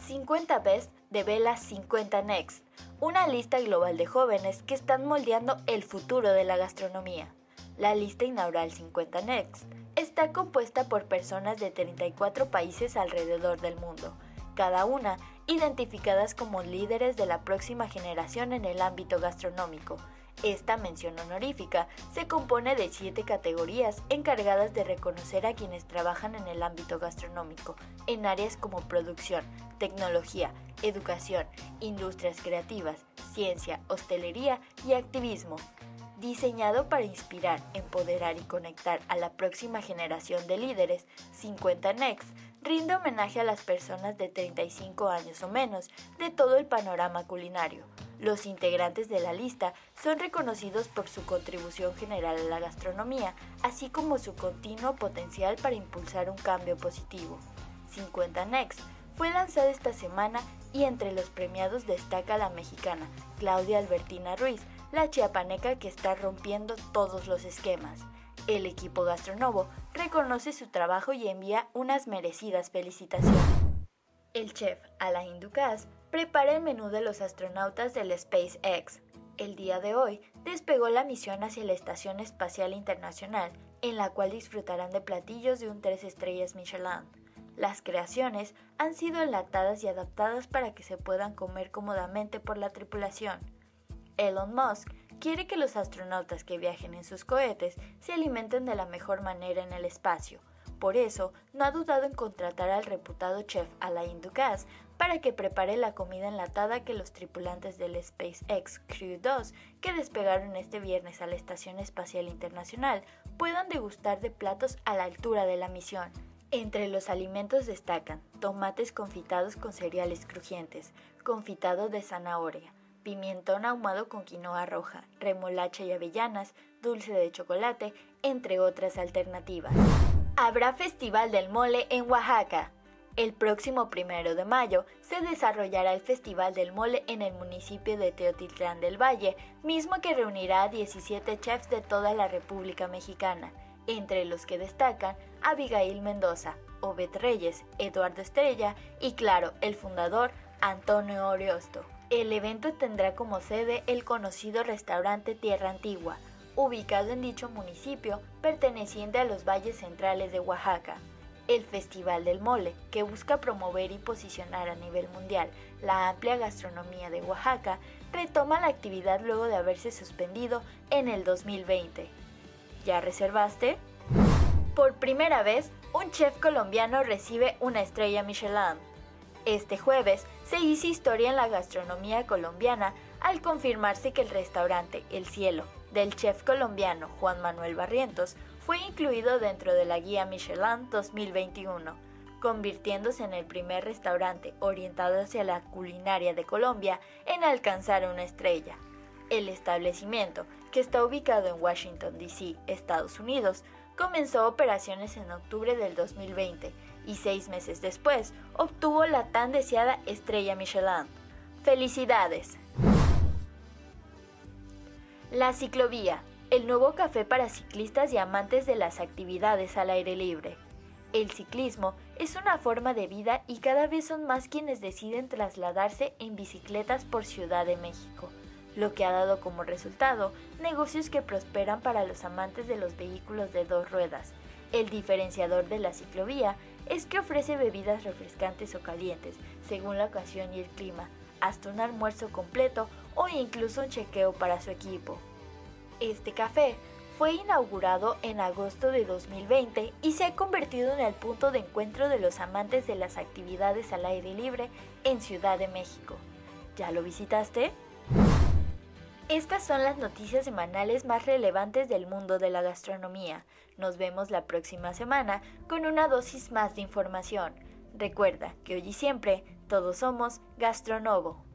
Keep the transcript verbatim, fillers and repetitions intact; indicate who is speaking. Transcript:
Speaker 1: cincuenta Best devela cincuenta Next, una lista global de jóvenes que están moldeando el futuro de la gastronomía. La lista inaugural cincuenta Next está compuesta por personas de treinta y cuatro países alrededor del mundo, cada una identificadas como líderes de la próxima generación en el ámbito gastronómico. Esta mención honorífica se compone de siete categorías encargadas de reconocer a quienes trabajan en el ámbito gastronómico, en áreas como producción, tecnología, educación, industrias creativas, ciencia, hostelería y activismo. Diseñado para inspirar, empoderar y conectar a la próxima generación de líderes, cincuenta Next rinde homenaje a las personas de treinta y cinco años o menos de todo el panorama culinario. Los integrantes de la lista son reconocidos por su contribución general a la gastronomía, así como su continuo potencial para impulsar un cambio positivo. cincuenta Next fue lanzada esta semana y entre los premiados destaca la mexicana Claudia Albertina Ruiz, la chiapaneca que está rompiendo todos los esquemas. El equipo Gastronovo reconoce su trabajo y envía unas merecidas felicitaciones. El chef Alain Ducasse prepara el menú de los astronautas del SpaceX. El día de hoy despegó la misión hacia la Estación Espacial Internacional, en la cual disfrutarán de platillos de un tres estrellas Michelin. Las creaciones han sido enlatadas y adaptadas para que se puedan comer cómodamente por la tripulación. Elon Musk quiere que los astronautas que viajen en sus cohetes se alimenten de la mejor manera en el espacio. Por eso, no ha dudado en contratar al reputado chef Alain Ducasse para que prepare la comida enlatada que los tripulantes del SpaceX Crew dos, que despegaron este viernes a la Estación Espacial Internacional, puedan degustar de platos a la altura de la misión. Entre los alimentos destacan tomates confitados con cereales crujientes, confitado de zanahoria, pimentón ahumado con quinoa roja, remolacha y avellanas, dulce de chocolate, entre otras alternativas. Habrá Festival del Mole en Oaxaca. El próximo primero de mayo se desarrollará el Festival del Mole en el municipio de Teotitlán del Valle, mismo que reunirá a diecisiete chefs de toda la República Mexicana, entre los que destacan Abigail Mendoza, Obed Reyes, Eduardo Estrella y, claro, el fundador Antonio Oriosto. El evento tendrá como sede el conocido restaurante Tierra Antigua, ubicado en dicho municipio perteneciente a los valles centrales de Oaxaca. El Festival del Mole, que busca promover y posicionar a nivel mundial la amplia gastronomía de Oaxaca, retoma la actividad luego de haberse suspendido en el dos mil veinte. ¿Ya reservaste? Por primera vez, un chef colombiano recibe una estrella Michelin. Este jueves se hizo historia en la gastronomía colombiana al confirmarse que el restaurante El Cielo, del chef colombiano Juan Manuel Barrientos, fue incluido dentro de la guía Michelin dos mil veintiuno, convirtiéndose en el primer restaurante orientado hacia la culinaria de Colombia en alcanzar una estrella. El establecimiento, que está ubicado en Washington, D C, Estados Unidos, comenzó operaciones en octubre del dos mil veinte y seis meses después obtuvo la tan deseada estrella Michelin. ¡Felicidades! La ciclovía, el nuevo café para ciclistas y amantes de las actividades al aire libre. El ciclismo es una forma de vida y cada vez son más quienes deciden trasladarse en bicicletas por Ciudad de México, lo que ha dado como resultado negocios que prosperan para los amantes de los vehículos de dos ruedas. El diferenciador de la ciclovía es que ofrece bebidas refrescantes o calientes, según la ocasión y el clima, hasta un almuerzo completo o incluso un chequeo para su equipo. Este café fue inaugurado en agosto de dos mil veinte y se ha convertido en el punto de encuentro de los amantes de las actividades al aire libre en Ciudad de México. ¿Ya lo visitaste? Estas son las noticias semanales más relevantes del mundo de la gastronomía. Nos vemos la próxima semana con una dosis más de información. Recuerda que hoy y siempre todos somos Gastronovo.